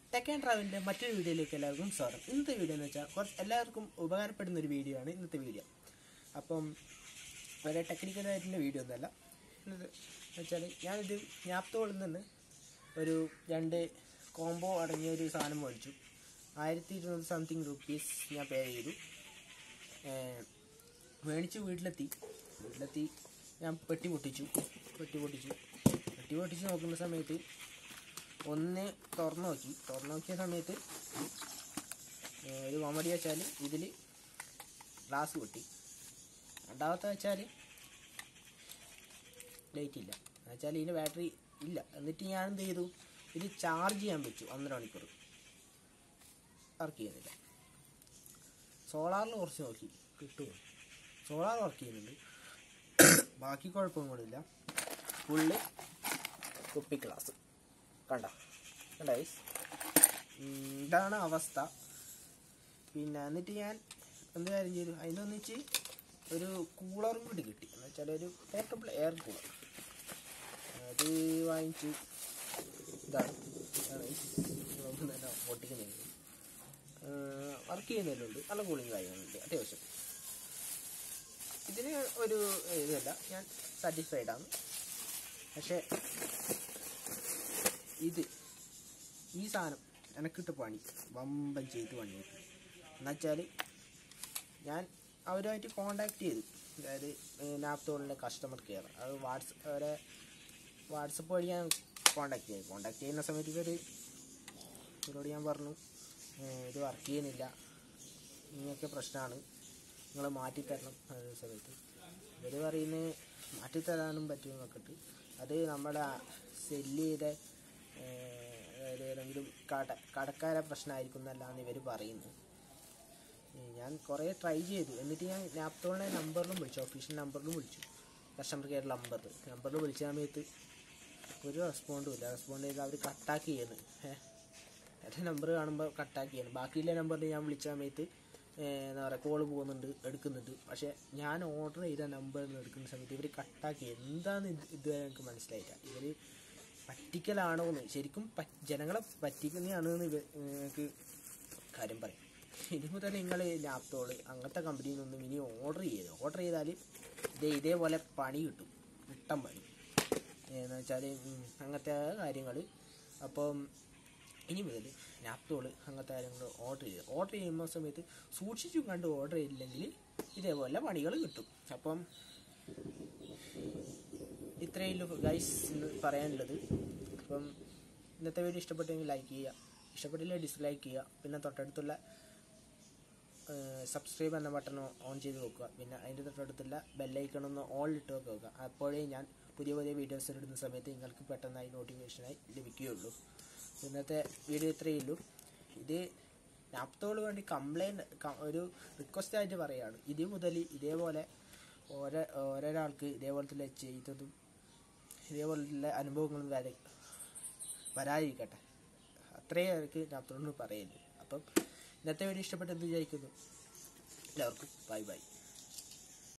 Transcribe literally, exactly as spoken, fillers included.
Tech and ട്രാവലിൻ്റെ മറ്റൊരു വീഡിയോയിലേക്ക് എല്ലാവർക്കും സ്വാഗതം. ഇന്നത്തെ വീഡിയോ എന്ന് വെച്ചാൽ കുറച്ച് എല്ലാവർക്കും ഉപകാരപ്പെടുന്ന ഒരു വീഡിയോ ആണ് ഇന്നത്തെ വീഡിയോ. അപ്പം വളരെ ടെക്നിക്കലായിട്ടുള്ള വീഡിയോ ഒന്നുമല്ല. എന്നത് വെച്ചാൽ ഞാനിത് ഞാപ്തോളിൽ നിന്ന് ഒരു രണ്ട് കോംബോ അടങ്ങിയ ഒരു സാധനം മേടിച്ചു. ആയിരത്തി ഇരുന്നൂറ് സംതിങ് റുപ്പീസ് ഞാൻ പേ ചെയ്തു. മേടിച്ചു വീട്ടിലെത്തി വീട്ടിലെത്തി ഞാൻ പെട്ടി പൊട്ടിച്ചു പെട്ടി പൊട്ടിച്ചു പെട്ടി പൊട്ടിച്ച് നോക്കുന്ന സമയത്ത് ഒന്ന് തുറന്നു നോക്കി തുറന്നു നോക്കിയ സമയത്ത് ഒരു കോമഡി വെച്ചാൽ ഇതിൽ ഗ്ലാസ് പൊട്ടി. രണ്ടാമത്തെ വെച്ചാൽ ലൈറ്റ് ഇല്ല, എന്നുവെച്ചാൽ ഇതിന് ബാറ്ററി ഇല്ല. എന്നിട്ട് ഞാൻ എന്ത് ചെയ്തു, ഇത് ചാർജ് ചെയ്യാൻ വെച്ചു. ഒന്നര മണിക്കൂർ വർക്ക് ചെയ്യുന്നില്ല. സോളാറിൽ കുറച്ച് നോക്കി കിട്ടുമോ, സോളാർ വർക്ക് ചെയ്യുന്നുണ്ട്, ബാക്കി കുഴപ്പമൊന്നുമില്ല. ഫുള്ള് കുപ്പി ഗ്ലാസ് കണ്ട കണ്ട ഇതാണ് അവസ്ഥ. പിന്നെ എന്നിട്ട് ഞാൻ എന്ത് കാര്യം ചെയ്തു, അതിനൊന്നിച്ച് ഒരു കൂളറും കൂടി കിട്ടി. എന്ന് വെച്ചാൽ ഒരു പോർട്ടബിൾ എയർ കൂളർ അത് വാങ്ങിച്ചു. ഇതാണ് പൊട്ടിക്കുന്നുണ്ട്, വർക്ക് ചെയ്യുന്നതിലുണ്ട്, നല്ല കൂളിങ് കാര്യങ്ങളുണ്ട് അത്യാവശ്യം. ഇതിന് ഒരു ഇതല്ല, ഞാൻ സാറ്റിസ്ഫൈഡ് ആണ്. പക്ഷേ ഇത് ഈ സാധനം എനിക്കിട്ട് പണി വമ്പൻ ചെയ്ത് പണി കിട്ടും. എന്നുവെച്ചാൽ ഞാൻ അവരുമായിട്ട് കോണ്ടാക്ട് ചെയ്തു, അതായത് നാപ്തോളിൻ്റെ കസ്റ്റമർ കെയർ, അത് വാട്സ് അവരെ വാട്സപ്പ് വഴി ഞാൻ കോണ്ടാക്ട് ചെയ്തു. കോണ്ടാക്ട് ചെയ്യുന്ന സമയത്ത് ഇവർ ഇവരോട് ഞാൻ പറഞ്ഞു, ഇത് വർക്ക് ചെയ്യുന്നില്ല, ഇങ്ങനെയൊക്കെ പ്രശ്നമാണ്, നിങ്ങൾ മാറ്റിത്തരണം. അതേ സമയത്ത് ഇവർ പറയുന്നത് മാറ്റിത്തരാനും പറ്റുമെന്നൊക്കെ ഇട്ട് അത് നമ്മുടെ സെല്ല് ചെയ്ത അതായത് ഏതെങ്കിലും കട കടക്കാരെ പ്രശ്നമായിരിക്കും എന്നല്ലാന്ന് ഇവർ പറയുന്നു. ഞാൻ കുറേ ട്രൈ ചെയ്തു. എന്നിട്ട് ഞാൻ നാപ്തോളിൻ്റെ നമ്പറിലും വിളിച്ചു, ഒഫീഷ്യൽ നമ്പറിലും വിളിച്ചു, കസ്റ്റമർ കെയർ നമ്പറിൽ നമ്പറിൽ വിളിച്ച സമയത്ത് ഒരു റെസ്പോണ്ടും ഇല്ല. റെസ്പോണ്ട് ചെയ്ത് അവർ കട്ടാക്കി ചെയ്യുന്നു. ഏഹ് എൻ്റെ നമ്പർ കാണുമ്പോൾ കട്ടാക്കി ചെയ്യണം. ബാക്കിയുള്ള നമ്പറിൽ ഞാൻ വിളിച്ച സമയത്ത് എന്താ പറയുക, കോള് പോകുന്നുണ്ട്, എടുക്കുന്നുണ്ട്. പക്ഷേ ഞാൻ ഓർഡർ ചെയ്ത നമ്പറിൽ നിന്ന് എടുക്കുന്ന സമയത്ത് ഇവർ കട്ടാക്കി. എന്താണെന്ന് ഇത് ഇതുവരെ എനിക്ക് മനസ്സിലായില്ല. ഇവർ പറ്റിക്കലാണോ എന്ന്, ശരിക്കും ജനങ്ങളെ പറ്റിക്കുന്നതാണെന്ന് ഇവർക്ക് കാര്യം പറയും. ഇനി മുതൽ നിങ്ങൾ ലാപ്ടോപ്പ് അങ്ങനത്തെ കമ്പനിയിൽ നിന്നും ഇനി ഓർഡർ ചെയ്ത് ഓർഡർ ചെയ്താൽ ഇതേ ഇതേപോലെ പണി കിട്ടും, കിട്ടാൻ പണി എന്ന് വെച്ചാൽ അങ്ങനത്തെ കാര്യങ്ങൾ. അപ്പം ഇനി മുതൽ ലാപ്ടോപ്പ് അങ്ങനത്തെ കാര്യങ്ങൾ ഓർഡർ ചെയ്ത് ഓർഡർ ചെയ്യുന്ന സമയത്ത് സൂക്ഷിച്ചും കണ്ട് ഓർഡർ ചെയ്തില്ലെങ്കിൽ ഇതേപോലെ പണികൾ കിട്ടും. അപ്പം ഇത്രയേ ഗൈസ് ഇന്ന് പറയാനുള്ളത്. അപ്പം ഇന്നത്തെ വീഡിയോ ഇഷ്ടപ്പെട്ടെങ്കിൽ ലൈക്ക് ചെയ്യുക, ഇഷ്ടപ്പെട്ടില്ല ഡിസ്ലൈക്ക് ചെയ്യുക. പിന്നെ തൊട്ടടുത്തുള്ള സബ്സ്ക്രൈബ് എന്ന ബട്ടൺ ഓൺ ചെയ്ത് വെക്കുക. പിന്നെ അതിൻ്റെ തൊട്ടടുത്തുള്ള ബെല്ലൈക്കണൊന്ന് ഓൾ ഇട്ട് വെക്കുക. അപ്പോഴേ ഞാൻ പുതിയ പുതിയ വീഡിയോസ് ഇടുന്ന സമയത്ത് നിങ്ങൾക്ക് പെട്ടെന്നായി നോട്ടിഫിക്കേഷനായി ലഭിക്കുകയുള്ളൂ. ഇന്നത്തെ വീഡിയോ ഇത്രയേ ഉള്ളൂ. ഇത് നാപ്തോള് വേണ്ടി കംപ്ലൈൻറ്റ് ഒരു റിക്വസ്റ്റ് ആയിട്ട് പറയുകയാണ്. ഇത് മുതൽ ഇതേപോലെ ഓരോ ഓരോരാൾക്ക് ഇതേപോലത്തെ ചെയ്തതും ഇതേപോലുള്ള അനുഭവങ്ങളും വരെ വരാതിരിക്കട്ടെ, അത്രയും അവർക്ക് നാപ്തോളിന് പറയുള്ളൂ. അപ്പം ഇന്നത്തെ വീഡിയോ ഇഷ്ടപ്പെട്ടെന്ന് വിചാരിക്കുന്നു. എല്ലാവർക്കും ബൈ ബൈ.